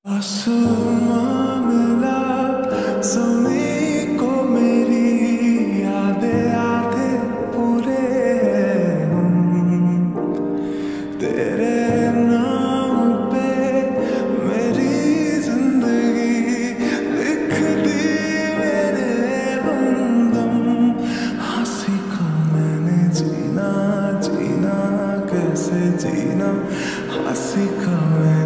आसमां मिला ज़मीं को मेरी यादें आधे पूरे हम तेरे नाम पे मेरी जिंदगी लिख दी मेरे हमदम। हाँ सीखा मैंने जीना जीना कैसे जीना, हाँ सीखा मैंने